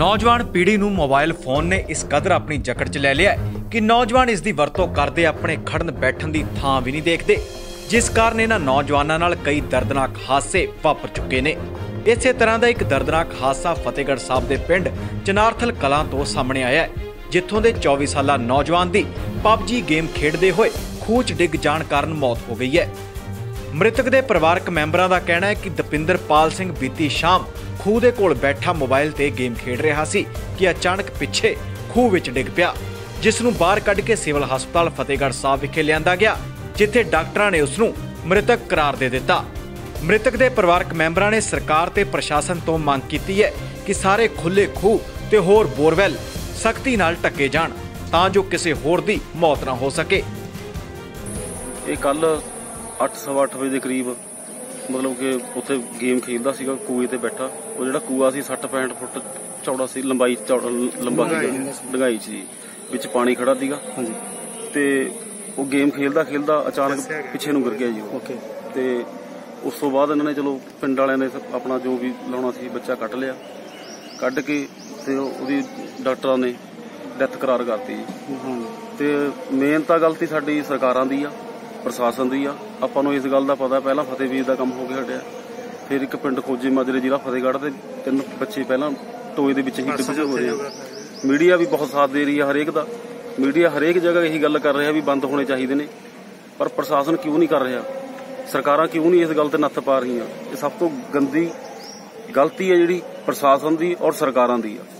नौजवान पीढ़ी नूं मोबाइल फोन ने इस कदर अपनी जकड़ च लै लिया कि नौजवान इसकी वरतों करते अपने खड़न बैठन की थां भी नहीं देखते, जिस कारण इन्हां नौजवानों नाल कई दर्दनाक हादसे वापर चुके ने। इसे तरह का एक दर्दनाक हादसा फतेहगढ़ साहब के पिंड चनारथल कलां तो सामने आया है, जिथों के 24 साला नौजवान की पबजी गेम खेडते हुए खूह च डिग जाण कारण मौत हो गई है। मृतक के परिवारक मैंबरां का कहना है कि दपिंदरपाल सिंह बीती शाम खूह दे कोल बैठा मोबाइल ते गेम खेड रहा सी कि अचानक पिछे खूह विच डिग पिया, जिसनूं बाहर कढ के सिविल हस्पताल फतेहगढ़ साहब विखे लिआंदा गया, जिथे डॉक्टरां ने उसनूं मृतक करार दे दिता। मृतक के परिवारक मैंबरां ने सरकार ते प्रशासन तो मांग की है कि सारे खुले खूह ते होर बोरवैल सख्ती नाल ढके जाण तां जो किसी होर दी मौत ना हो सके। ये कल 8:15 बजे के करीब मतलब कि उत्थे गेम खेलदा सीगा कूए ते बैठा। वो जिहड़ा कूआ सी 60-65 फुट चौड़ा सी, लंबाई लंबा डंगाई सी, विच पानी खड़ा सीगा ते वो गेम खेलदा खेलदा अचानक पिछे नूं गिर गया जी। ते उस तो बाद इन्होंने चलो पिंड वालियां ने अपना जो भी लाउणा सी बच्चा कट लिया, कढ़ के ते ओहदी डॉक्टरां ने डैथ करार करती जी। ते मेन तां गलती साडी सरकारां दी आ, प्रशासन दी आ। आपां नूं इस गल दा पता पहला फतेहवीर दा काम हो के हटिया, फिर एक पिंड खोजे माजरे जिला फतेहगढ़ ते 3 बच्चे पहला टोए दे विच ही डिब्बे हो रहे हैं। मीडिया भी बहुत साथ दे रही है हरेक दा, मीडिया हरेक जगह यही गल कर रहा है भी बंद होने चाहिए ने, पर प्रशासन क्यों नहीं कर रहा, सरकारां क्यों नहीं इस गल ते नत्थ पा रही। ये सब तो गंदी गलती है जिहड़ी प्रशासन दी और सरकारां दी आ।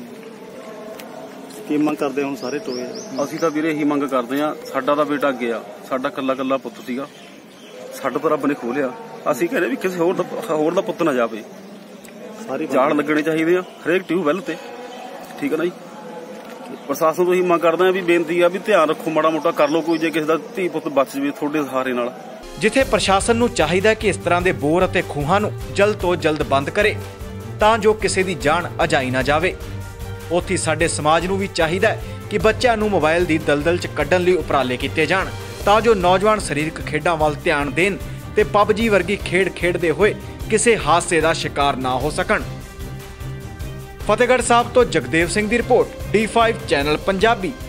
की मंग करदे हुण सारे टोए? असीं तां वीरे यही मंग करदे आ, साडा तां बेटा गया, साडा कल्ला कल्ला पुੱਤ सीगा, साडा तां रब ने खोलिया, असीं कहने भी किसी होर दा पुੱਤ ना जावे। सारी जाल लगने चाहिए आ हरेक ट्यूबवैल ते, ठीक है ना जी। प्रशासन तो ही मंग करदे आ भी बेनती आ भी ध्यान रखो, माड़ा मोटा कर लो, कोई जे किसी दा धी पुੱਤ बच जावे थोड़े सहारे नाल। जिथे प्रशासन नूं चाहिदा कि इस तरह के बोर अते खूहां नूं जल्द तो जल्द बंद करे तां जो किसी की जान अजाई ना जावे, उत्थे साडे समाज नूं भी चाहिदा कि बच्चों नूं मोबाइल की दलदल च कड्ढण लई उपराले कीते जाण तां जो नौजवान सरीरक खेडां वल ध्यान देण ते पबजी वर्गी खेड खेडदे होए किसी हादसे का शिकार ना हो सकण। फतेहगढ़ साहब तो जगदेव सिंह की रिपोर्ट, D5 चैनल पंजाबी।